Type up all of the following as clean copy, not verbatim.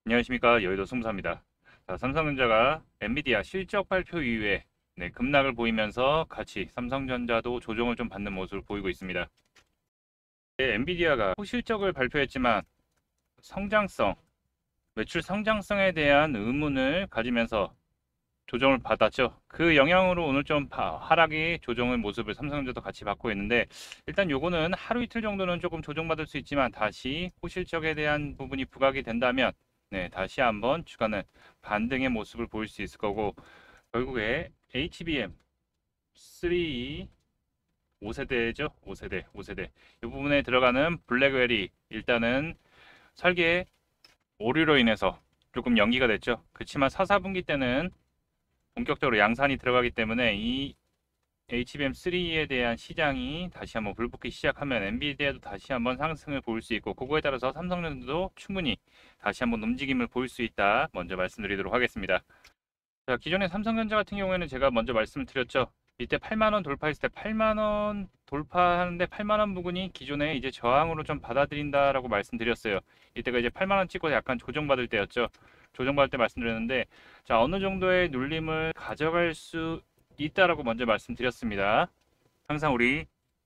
안녕하십니까, 여의도 승부사입니다. 자, 삼성전자가 엔비디아 실적 발표 이후에 급락을 보이면서 같이 삼성전자도 조정을 좀 받는 모습을 보이고 있습니다. 엔비디아가 실적을 발표했지만 성장성, 매출 성장성에 대한 의문을 가지면서 조정을 받았죠. 그 영향으로 오늘 좀 하락이 조정의 모습을 삼성전자도 같이 받고 있는데, 일단 요거는 하루 이틀 정도는 조금 조정받을 수 있지만 다시 호실적에 대한 부분이 부각이 된다면 다시 한번 주가는 반등의 모습을 보일 수 있을 거고, 결국에 HBM 3 5세대죠. 5세대 이 부분에 들어가는 블랙웰이 일단은 설계 오류로 인해서 조금 연기가 됐죠. 그렇지만 4, 4분기 때는 본격적으로 양산이 들어가기 때문에 이 HBM3에 대한 시장이 다시 한번 불붙기 시작하면 엔비디아도 다시 한번 상승을 보일 수 있고, 그거에 따라서 삼성전자도 충분히 다시 한번 움직임을 보일 수 있다, 먼저 말씀드리도록 하겠습니다. 자, 기존의 삼성전자 같은 경우에는 제가 먼저 말씀을 드렸죠. 이때 8만원 돌파했을 때 8만원 돌파하는데 8만원 부분이 기존에 이제 저항으로 좀 받아들인다라고 말씀드렸어요. 이때가 이제 8만원 찍고 약간 조정받을 때였죠. 조정받을 때 말씀드렸는데, 자, 어느 정도의 눌림을 가져갈 수 있다라고 먼저 말씀드렸습니다. 항상 우리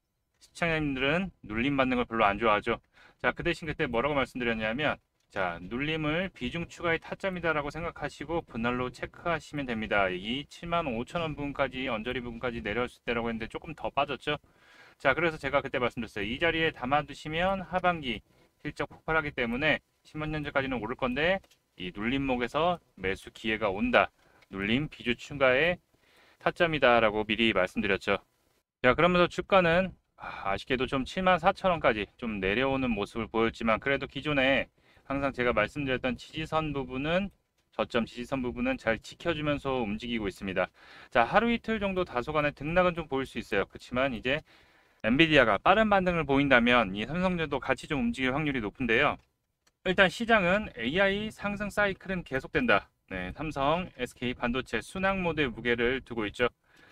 시청자님들은 눌림 받는 걸 별로 안 좋아하죠. 자, 그 대신 그때 뭐라고 말씀드렸냐면, 자, 눌림을 비중 추가의 타점이다라고 생각하시고 분할로 체크하시면 됩니다. 이 75,000원 부분까지, 언저리 부분까지 내려왔을 때라고 했는데 조금 더 빠졌죠. 자, 그래서 제가 그때 말씀드렸어요. 이 자리에 담아두시면 하반기 실적 폭발하기 때문에 10만 년째까지는 오를 건데, 이 눌림목에서 매수 기회가 온다, 눌림 비중 추가의 타점이다라고 미리 말씀드렸죠. 자, 그러면서 주가는 아쉽게도 좀 74,000원까지 좀 내려오는 모습을 보였지만, 그래도 기존에 항상 제가 말씀드렸던 지지선 부분은, 저점 지지선 부분은 잘 지켜주면서 움직이고 있습니다. 자, 하루 이틀 정도 다소간의 등락은 좀 보일 수 있어요. 그렇지만 이제 엔비디아가 빠른 반등을 보인다면 이 삼성전자도 같이 좀 움직일 확률이 높은데요. 일단 시장은 AI 상승 사이클은 계속된다. 삼성, SK 반도체 순항 모드의 무게를 두고 있죠.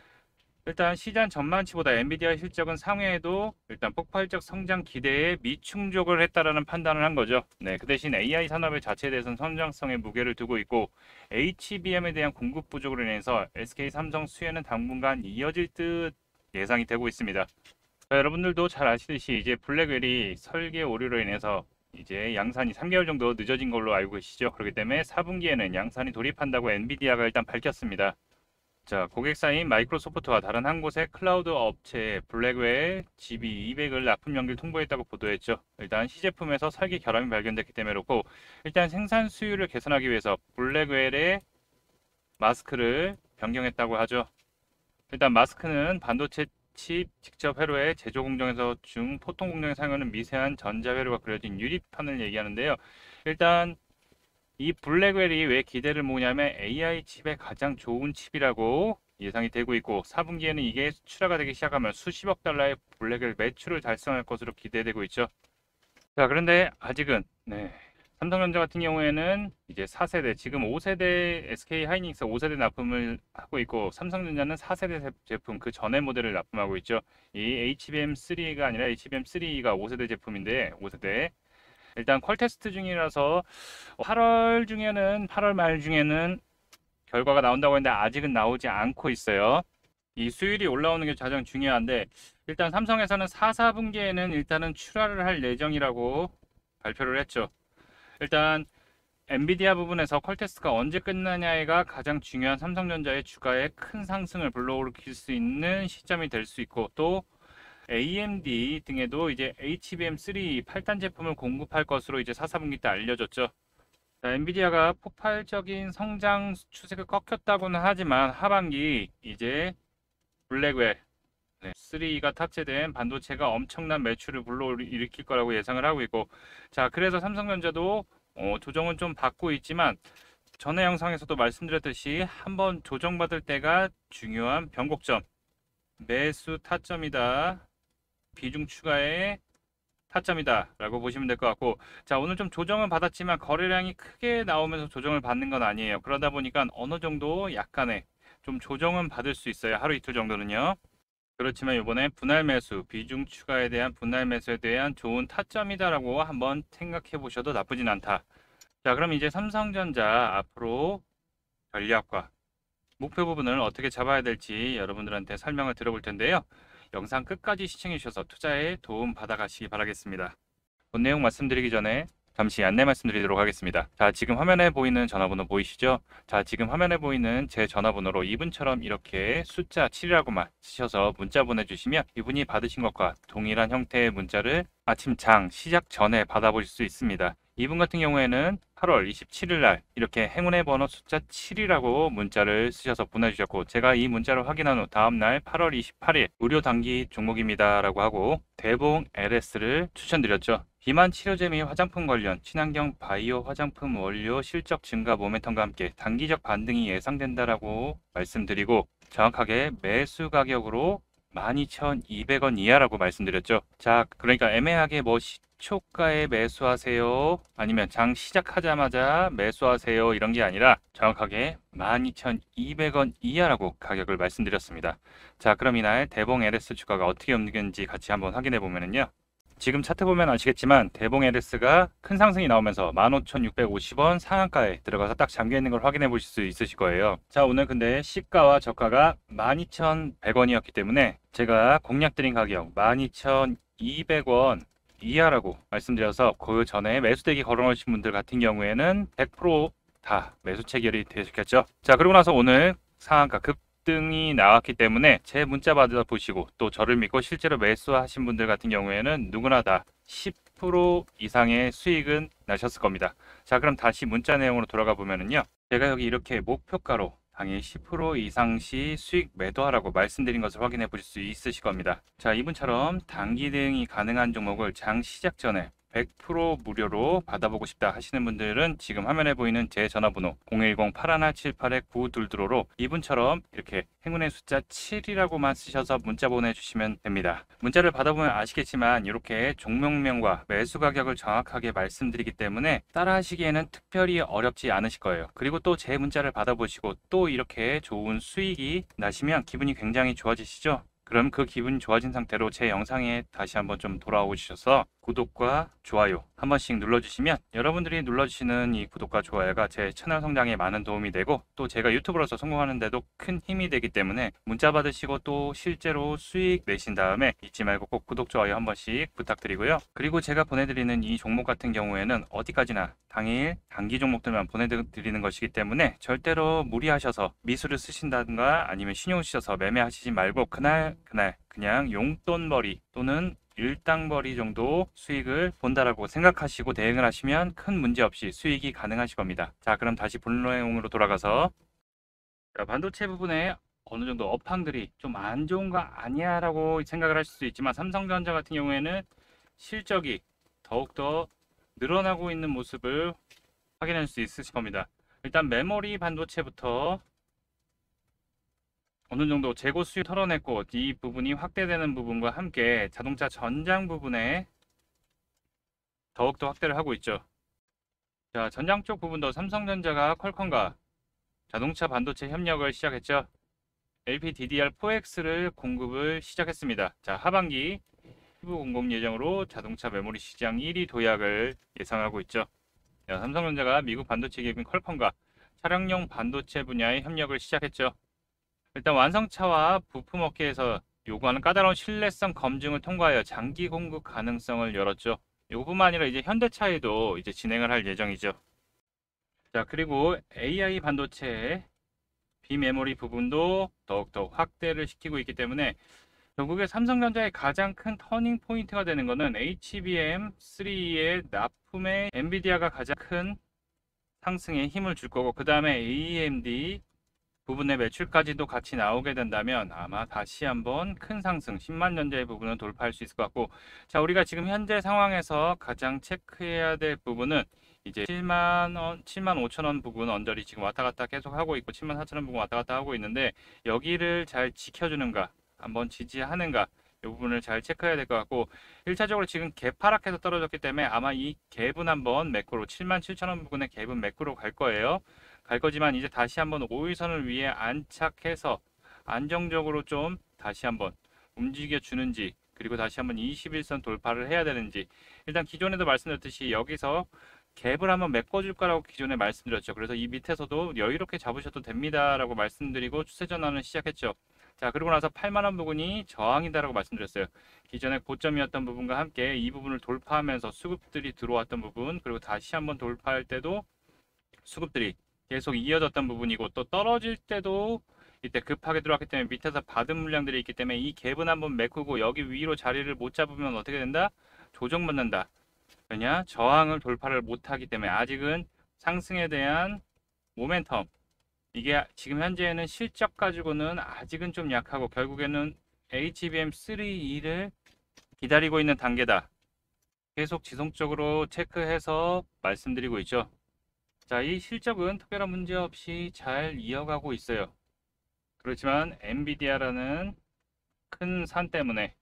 일단 시장 전망치보다 엔비디아 실적은 상회에도 일단 폭발적 성장 기대에 미충족을 했다라는 판단을 한 거죠. 그 대신 AI 산업의 자체에 대해서는 성장성에 무게를 두고 있고, HBM에 대한 공급 부족으로 인해서 SK 삼성 수혜는 당분간 이어질 듯 예상이 되고 있습니다. 자, 여러분들도 잘 아시듯이 이제 블랙웰이 설계 오류로 인해서 이제 양산이 3개월 정도 늦어진 걸로 알고 계시죠. 그렇기 때문에 4분기에는 양산이 돌입한다고 엔비디아가 일단 밝혔습니다. 자, 고객사인 마이크로소프트와 다른 한 곳의 클라우드 업체에 블랙웰 GB200을 납품 연기를 통보했다고 보도했죠. 일단 시제품에서 설계 결함이 발견됐기 때문에 그렇고, 일단 생산 수율을 개선하기 위해서 블랙웰의 마스크를 변경했다고 하죠. 일단 마스크는 반도체 칩 직접 회로의 제조 공정에서 중포통 공정에 사용하는 미세한 전자 회로가 그려진 유리판을 얘기하는데요. 일단 이 블랙웰이 왜 기대를 모으냐면 AI 칩의 가장 좋은 칩이라고 예상이 되고 있고, 4분기에는 이게 수출화가 되기 시작하면 수십억 달러의 블랙웰 매출을 달성할 것으로 기대되고 있죠. 자, 그런데 아직은 삼성전자 같은 경우에는 이제 4세대, 지금 5세대 SK 하이닉스 5세대 납품을 하고 있고, 삼성전자는 4세대 제품 그 전의 모델을 납품하고 있죠. 이 HBM3가 아니라 HBM3가 5세대 제품인데, 5세대 일단 퀄 테스트 중이라서 8월 말 중에는 결과가 나온다고 했는데 아직은 나오지 않고 있어요. 이 수율이 올라오는 게 가장 중요한데, 일단 삼성에서는 4, 4분기에는 일단은 출하를 할 예정이라고 발표를 했죠. 일단 엔비디아 부분에서 퀄 테스트가 언제 끝나냐가 가장 중요한 삼성전자의 주가에 큰 상승을 불러일으킬 수 있는 시점이 될 수 있고, 또 AMD 등에도 이제 HBM3 8단 제품을 공급할 것으로 이제 4, 4분기 때 알려졌죠. 자, 엔비디아가 폭발적인 성장 추세가 꺾였다고는 하지만 하반기 이제 블랙웰 3가 탑재된 반도체가 엄청난 매출을 불러일으킬 거라고 예상을 하고 있고, 자, 그래서 삼성전자도 조정은 좀 받고 있지만, 전에 영상에서도 말씀드렸듯이 한번 조정받을 때가 중요한 변곡점, 매수 타점이다, 비중 추가의 타점이다 라고 보시면 될 것 같고, 자, 오늘 좀 조정은 받았지만 거래량이 크게 나오면서 조정을 받는 건 아니에요. 그러다 보니까 어느 정도 약간의 좀 조정은 받을 수 있어요. 하루 이틀 정도는요. 그렇지만 이번에 분할 매수, 비중 추가에 대한 분할 매수에 대한 좋은 타점이다라고 한번 생각해 보셔도 나쁘진 않다. 자, 그럼 이제 삼성전자 앞으로 전략과 목표 부분을 어떻게 잡아야 될지 여러분들한테 설명을 들어볼 텐데요. 영상 끝까지 시청해 주셔서 투자에 도움 받아가시기 바라겠습니다. 본 내용 말씀드리기 전에 잠시 안내 말씀드리도록 하겠습니다. 자, 지금 화면에 보이는 전화번호 보이시죠? 자, 지금 화면에 보이는 제 전화번호로 이분처럼 이렇게 숫자 7이라고만 쓰셔서 문자 보내주시면 이분이 받으신 것과 동일한 형태의 문자를 아침 장 시작 전에 받아보실 수 있습니다. 이분 같은 경우에는 8월 27일 날 이렇게 행운의 번호 숫자 7이라고 문자를 쓰셔서 보내주셨고, 제가 이 문자를 확인한 후 다음날 8월 28일 무료 단기 종목입니다 라고 하고 대봉 LS를 추천드렸죠. 비만 치료제 및 화장품 관련 친환경 바이오 화장품 원료 실적 증가 모멘텀과 함께 단기적 반등이 예상된다라고 말씀드리고, 정확하게 매수 가격으로 12,200원 이하라고 말씀드렸죠. 자, 그러니까 애매하게 뭐 시초가에 매수하세요, 아니면 장 시작하자마자 매수하세요, 이런 게 아니라 정확하게 12,200원 이하라고 가격을 말씀드렸습니다. 자, 그럼 이날 대봉 LS 주가가 어떻게 움직였는지 같이 한번 확인해 보면요. 지금 차트 보면 아시겠지만 대봉 LS가 큰 상승이 나오면서 15,650원 상한가에 들어가서 딱 잠겨 있는 걸 확인해 보실 수 있으실 거예요. 자, 오늘 근데 시가와 저가가 12,100원이었기 때문에 제가 공략드린 가격 12,200원 이하라고 말씀드려서 그 전에 매수대기 걸어놓으신 분들 같은 경우에는 100%다 매수 체결이 되셨겠죠. 자, 그러고 나서 오늘 상한가 급등이 나왔기 때문에 제 문자 받아 보시고 또 저를 믿고 실제로 매수하신 분들 같은 경우에는 누구나 다 10% 이상의 수익은 나셨을 겁니다. 자, 그럼 다시 문자 내용으로 돌아가 보면은요, 제가 여기 이렇게 목표가로 당일 10% 이상 시 수익 매도하라고 말씀드린 것을 확인해 보실 수 있으실 겁니다. 자, 이분처럼 단기 대응이 가능한 종목을 장 시작 전에 100% 무료로 받아보고 싶다 하시는 분들은 지금 화면에 보이는 제 전화번호 010-8178-9222로 이분처럼 이렇게 행운의 숫자 7이라고만 쓰셔서 문자 보내주시면 됩니다. 문자를 받아보면 아시겠지만 이렇게 종목명과 매수 가격을 정확하게 말씀드리기 때문에 따라하시기에는 특별히 어렵지 않으실 거예요. 그리고 또 제 문자를 받아보시고 또 이렇게 좋은 수익이 나시면 기분이 굉장히 좋아지시죠? 그럼 그 기분 좋아진 상태로 제 영상에 다시 한번 좀 돌아오셔서 구독과 좋아요 한 번씩 눌러주시면 여러분들이 눌러주시는 이 구독과 좋아요가 제 채널 성장에 많은 도움이 되고 또 제가 유튜브로서 성공하는 데도 큰 힘이 되기 때문에 문자 받으시고 또 실제로 수익 내신 다음에 잊지 말고 꼭 구독, 좋아요 한 번씩 부탁드리고요. 그리고 제가 보내드리는 이 종목 같은 경우에는 어디까지나 당일 단기 종목들만 보내드리는 것이기 때문에 절대로 무리하셔서 미수를 쓰신다든가 아니면 신용을 쓰셔서 매매하시지 말고 그날 그냥 용돈벌이 또는 일당벌이 정도 수익을 본다라고 생각하시고 대응을 하시면 큰 문제 없이 수익이 가능하실 겁니다. 자, 그럼 다시 본 내용으로 돌아가서 반도체 부분에 어느 정도 업황들이 좀 안 좋은 거 아니야 라고 생각을 하실 수 있지만 삼성전자 같은 경우에는 실적이 더욱더 늘어나고 있는 모습을 확인할 수 있으실 겁니다. 일단 메모리 반도체부터 어느 정도 재고 수요 털어냈고 이 부분이 확대되는 부분과 함께 자동차 전장 부분에 더욱더 확대를 하고 있죠. 자, 전장 쪽 부분도 삼성전자가 퀄컴과 자동차 반도체 협력을 시작했죠. LPDDR4X를 공급을 시작했습니다. 자, 하반기 피부 공급 예정으로 자동차 메모리 시장 1위 도약을 예상하고 있죠. 자, 삼성전자가 미국 반도체 기업인 퀄컴과 차량용 반도체 분야의 협력을 시작했죠. 일단 완성차와 부품 업계에서 요구하는 까다로운 신뢰성 검증을 통과하여 장기 공급 가능성을 열었죠. 이것뿐만 아니라 이제 현대차에도 이제 진행을 할 예정이죠. 자, 그리고 AI 반도체의 비메모리 부분도 더욱더 확대를 시키고 있기 때문에 결국에 삼성전자의 가장 큰 터닝 포인트가 되는 것은 HBM3의 납품에 엔비디아가 가장 큰 상승에 힘을 줄 거고, 그 다음에 AMD 부분의 매출까지도 같이 나오게 된다면 아마 다시 한번 큰 상승 10만 년대의 부분을 돌파할 수 있을 것 같고, 자, 우리가 지금 현재 상황에서 가장 체크해야 될 부분은 이제 7만 5천 원 부분 언저리 지금 왔다 갔다 계속 하고 있고 7만 4천 원 부분 왔다 갔다 하고 있는데 여기를 잘 지켜주는가, 한번 지지하는가, 이 부분을 잘 체크해야 될 것 같고, 1차적으로 지금 갭 하락해서 떨어졌기 때문에 아마 이 갭은 한번 매크로 7만 7천 원 부분의 갭은 매크로 갈 거예요. 갈 거지만 이제 다시 한번 5일선을 위에 안착해서 안정적으로 좀 다시 한번 움직여 주는지, 그리고 다시 한번 21선 돌파를 해야 되는지, 일단 기존에도 말씀드렸듯이 여기서 갭을 한번 메꿔줄 거라고 기존에 말씀드렸죠. 그래서 이 밑에서도 여유롭게 잡으셔도 됩니다라고 말씀드리고 추세 전환을 시작했죠. 자, 그리고 나서 8만 원 부분이 저항이다라고 말씀드렸어요. 기존에 고점이었던 부분과 함께 이 부분을 돌파하면서 수급들이 들어왔던 부분, 그리고 다시 한번 돌파할 때도 수급들이 계속 이어졌던 부분이고, 또 떨어질 때도 이때 급하게 들어왔기 때문에 밑에서 받은 물량들이 있기 때문에 이 갭은 한번 메꾸고 여기 위로 자리를 못 잡으면 어떻게 된다? 조정받는다. 왜냐? 저항을 돌파를 못하기 때문에 아직은 상승에 대한 모멘텀, 이게 지금 현재는 실적 가지고는 아직은 좀 약하고 결국에는 HBM3E를 기다리고 있는 단계다. 계속 지속적으로 체크해서 말씀드리고 있죠. 자, 이 실적은 특별한 문제 없이 잘 이어가고 있어요. 그렇지만 엔비디아라는 큰 산 때문에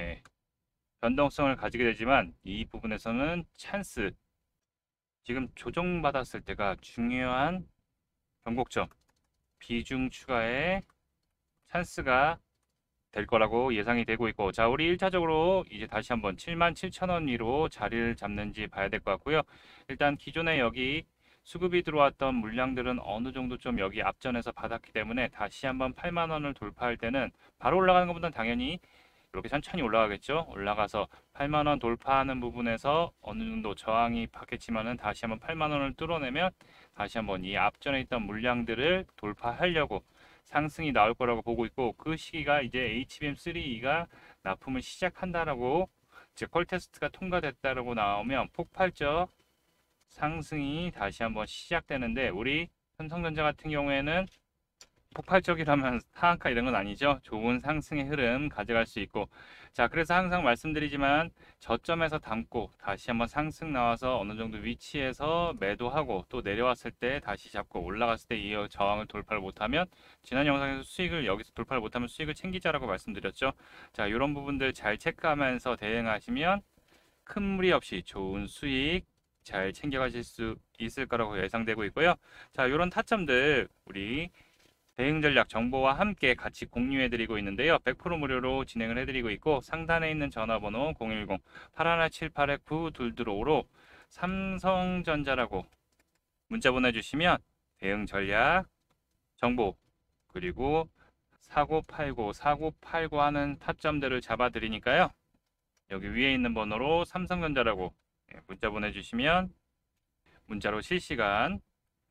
변동성을 가지게 되지만 이 부분에서는 찬스, 지금 조정받았을 때가 중요한 변곡점, 비중 추가의 찬스가 될 거라고 예상이 되고 있고, 자, 우리 1차적으로 이제 다시 한번 77,000원 위로 자리를 잡는지 봐야 될 것 같고요. 일단 기존에 여기 수급이 들어왔던 물량들은 어느 정도 좀 여기 앞전에서 받았기 때문에 다시 한번 8만 원을 돌파할 때는 바로 올라가는 것보다는 당연히 이렇게 천천히 올라가겠죠. 올라가서 8만 원 돌파하는 부분에서 어느 정도 저항이 받겠지만은 다시 한번 8만 원을 뚫어내면 다시 한번 이 앞전에 있던 물량들을 돌파하려고 상승이 나올 거라고 보고 있고, 그 시기가 이제 HBM3E가 납품을 시작한다라고, 즉 콜 테스트가 통과됐다라고 나오면 폭발적 상승이 다시 한번 시작되는데, 우리 삼성전자 같은 경우에는 폭발적이라면 하한가 이런 건 아니죠. 좋은 상승의 흐름 가져갈 수 있고, 자, 그래서 항상 말씀드리지만 저점에서 담고 다시 한번 상승 나와서 어느 정도 위치에서 매도하고 또 내려왔을 때 다시 잡고 올라갔을 때 이 저항을 돌파를 못하면, 지난 영상에서 수익을 여기서 돌파를 못하면 수익을 챙기자라고 말씀드렸죠. 자, 이런 부분들 잘 체크하면서 대응하시면 큰 무리 없이 좋은 수익 잘 챙겨가실 수 있을 거라고 예상되고 있고요. 자, 이런 타점들 우리 대응 전략 정보와 함께 같이 공유해드리고 있는데요. 100% 무료로 진행을 해드리고 있고, 상단에 있는 전화번호 010-8178-9222로 삼성전자라고 문자 보내주시면 대응 전략 정보, 그리고 사고 팔고 하는 타점들을 잡아드리니까요. 여기 위에 있는 번호로 삼성전자라고 문자 보내주시면 문자로 실시간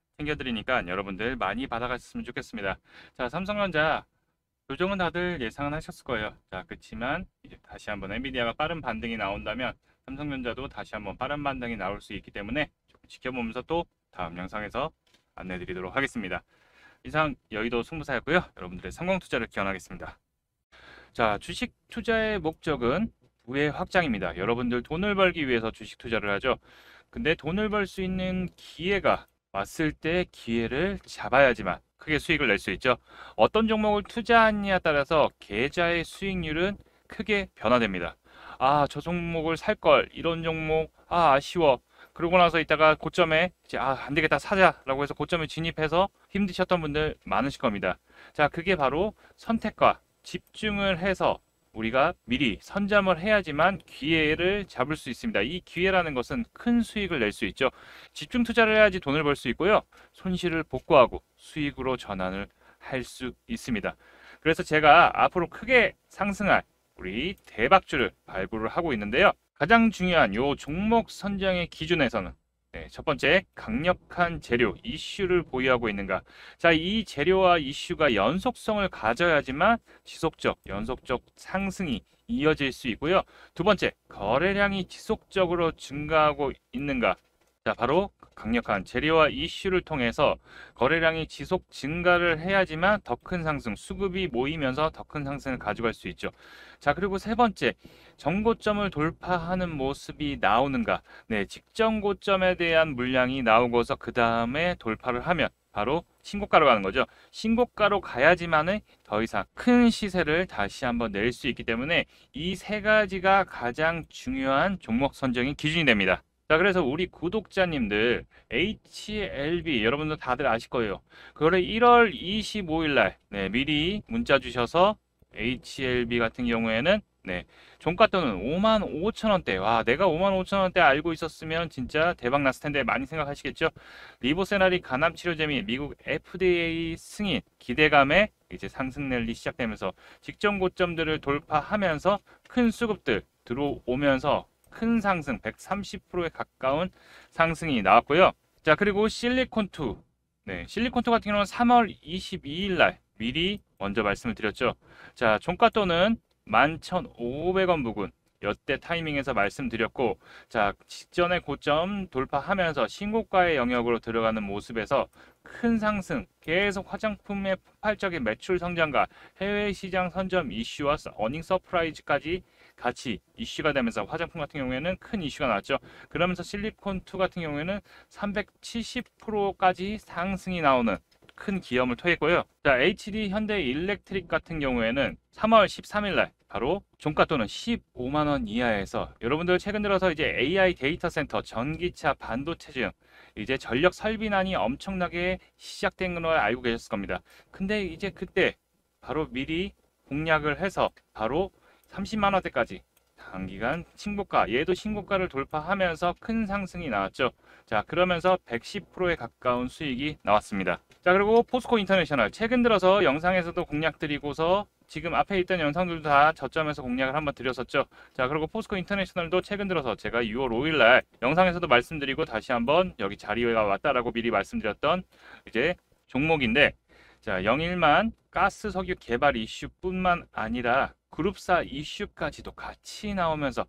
챙겨드리니까 여러분들 많이 받아가셨으면 좋겠습니다. 자, 삼성전자 조정은 다들 예상은 하셨을 거예요. 자, 그렇지만 이제 다시 한번 엔비디아가 빠른 반등이 나온다면 삼성전자도 다시 한번 빠른 반등이 나올 수 있기 때문에 조금 지켜보면서 또 다음 영상에서 안내드리도록 하겠습니다. 이상 여의도 승부사였고요. 여러분들의 성공 투자를 기원하겠습니다. 자, 주식 투자의 목적은 부의 확장입니다. 여러분들 돈을 벌기 위해서 주식 투자를 하죠. 근데 돈을 벌 수 있는 기회가 왔을 때 기회를 잡아야지만 크게 수익을 낼 수 있죠. 어떤 종목을 투자하느냐에 따라서 계좌의 수익률은 크게 변화됩니다. 아, 저 종목을 살 걸, 이런 종목, 아쉬워. 그러고 나서 이따가 고점에 이제 안 되겠다, 사자라고 해서 고점에 진입해서 힘드셨던 분들 많으실 겁니다. 자, 그게 바로 선택과 집중을 해서 우리가 미리 선점을 해야지만 기회를 잡을 수 있습니다. 이 기회라는 것은 큰 수익을 낼 수 있죠. 집중 투자를 해야지 돈을 벌 수 있고요. 손실을 복구하고 수익으로 전환을 할 수 있습니다. 그래서 제가 앞으로 크게 상승할 우리 대박주를 발굴을 하고 있는데요. 가장 중요한 요 종목 선정의 기준에서는 첫 번째, 강력한 재료, 이슈를 보유하고 있는가. 자, 이 재료와 이슈가 연속성을 가져야지만 지속적, 연속적 상승이 이어질 수 있고요. 두 번째, 거래량이 지속적으로 증가하고 있는가. 자, 바로 강력한 재료와 이슈를 통해서 거래량이 지속 증가를 해야지만 더 큰 상승, 수급이 모이면서 더 큰 상승을 가져갈 수 있죠. 자, 그리고 세 번째, 정고점을 돌파하는 모습이 나오는가. 네, 직전 고점에 대한 물량이 나오고서 그 다음에 돌파를 하면 바로 신고가로 가는 거죠. 신고가로 가야지만은 더 이상 큰 시세를 다시 한번 낼 수 있기 때문에 이 세 가지가 가장 중요한 종목 선정의 기준이 됩니다. 자, 그래서 우리 구독자님들 HLB 여러분들 다들 아실 거예요. 그거를 1월 25일 날 미리 문자 주셔서 HLB 같은 경우에는 네, 종가또는 55,000원대. 와, 내가 55,000원대 알고 있었으면 진짜 대박 났을 텐데 많이 생각하시겠죠? 리보세라리 간암 치료제 및 미국 FDA 승인 기대감에 이제 상승 랠리 시작되면서 직전 고점들을 돌파하면서 큰 수급들 들어오면서 큰 상승 130%에 가까운 상승이 나왔고요. 자, 그리고 실리콘2. 네, 실리콘2 같은 경우는 3월 22일 날 미리 먼저 말씀을 드렸죠. 자, 종가또는 11,500원 부근 여태 타이밍에서 말씀드렸고, 자, 직전의 고점 돌파하면서 신고가의 영역으로 들어가는 모습에서 큰 상승, 계속 화장품의 폭발적인 매출 성장과 해외 시장 선점 이슈와 어닝 서프라이즈까지 같이 이슈가 되면서 화장품 같은 경우에는 큰 이슈가 나왔죠. 그러면서 실리콘2 같은 경우에는 370%까지 상승이 나오는 큰 기염을 토했고요. 자, HD 현대 일렉트릭 같은 경우에는 3월 13일 날 바로 종가또는 15만 원 이하에서 여러분들 최근 들어서 이제 AI 데이터 센터, 전기차, 반도체 등 이제 전력 설비난이 엄청나게 시작된 걸 알고 계셨을 겁니다. 근데 이제 그때 바로 미리 공략을 해서 바로 30만 원대까지 단기간 신고가, 얘도 신고가를 돌파하면서 큰 상승이 나왔죠. 자, 그러면서 110%에 가까운 수익이 나왔습니다. 자, 그리고 포스코 인터내셔널 최근 들어서 영상에서도 공략 드리고서 지금 앞에 있던 영상들도 다 저점에서 공략을 한번 드렸었죠. 자, 그리고 포스코 인터내셔널도 최근 들어서 제가 6월 5일 날 영상에서도 말씀드리고 다시 한번 여기 자리가 왔다라고 미리 말씀드렸던 이제 종목인데, 자, 영일만 가스 석유 개발 이슈뿐만 아니라 그룹사 이슈까지도 같이 나오면서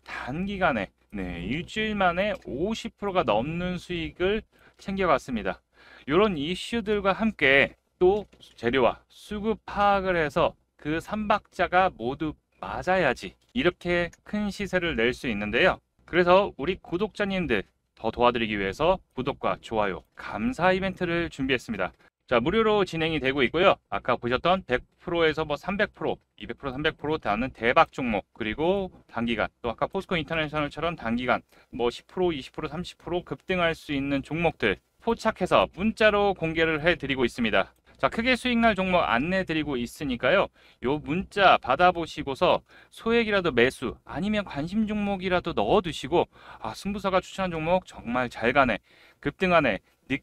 단기간에 일주일 만에 50%가 넘는 수익을 챙겨갔습니다. 이런 이슈들과 함께 또 재료와 수급 파악을 해서 그 3박자가 모두 맞아야지 이렇게 큰 시세를 낼 수 있는데요. 그래서 우리 구독자님들 더 도와드리기 위해서 구독과 좋아요, 감사 이벤트를 준비했습니다. 자, 무료로 진행이 되고 있고요. 아까 보셨던 100%에서 뭐 300%, 200%, 300% 다는 대박 종목, 그리고 단기간, 또 아까 포스코 인터내셔널처럼 단기간 뭐 10%, 20%, 30% 급등할 수 있는 종목들 포착해서 문자로 공개를 해드리고 있습니다. 자, 크게 수익날 종목 안내드리고 있으니까요. 요 문자 받아보시고서 소액이라도 매수 아니면 관심 종목이라도 넣어두시고, 아, 승부사가 추천한 종목 정말 잘 가네, 급등하네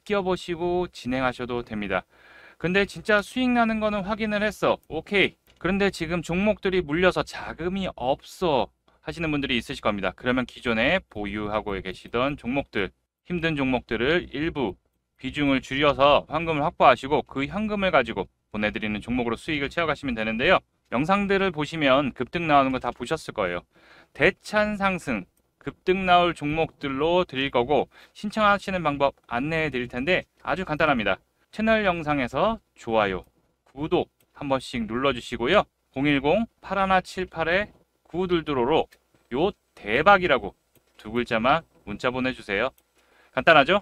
느껴보시고 진행하셔도 됩니다. 근데 진짜 수익 나는 거는 확인을 했어. 오케이. 그런데 지금 종목들이 물려서 자금이 없어 하시는 분들이 있으실 겁니다. 그러면 기존에 보유하고 계시던 종목들, 힘든 종목들을 일부 비중을 줄여서 현금을 확보하시고 그 현금을 가지고 보내드리는 종목으로 수익을 채워가시면 되는데요. 영상들을 보시면 급등 나오는 거 다 보셨을 거예요. 대찬 상승, 급등 나올 종목들로 드릴 거고, 신청하시는 방법 안내해 드릴 텐데 아주 간단합니다. 채널 영상에서 좋아요, 구독 한 번씩 눌러주시고요. 010-8178-9222로 요 대박이라고 두 글자만 문자 보내주세요. 간단하죠?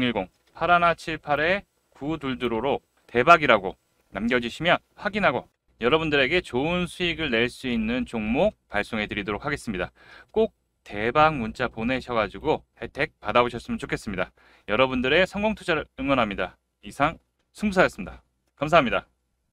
010-8178-9222로 대박이라고 남겨주시면 확인하고 여러분들에게 좋은 수익을 낼 수 있는 종목 발송해 드리도록 하겠습니다. 꼭 대박 문자 보내셔가지고 혜택 받아보셨으면 좋겠습니다. 여러분들의 성공 투자를 응원합니다. 이상 승부사였습니다. 감사합니다.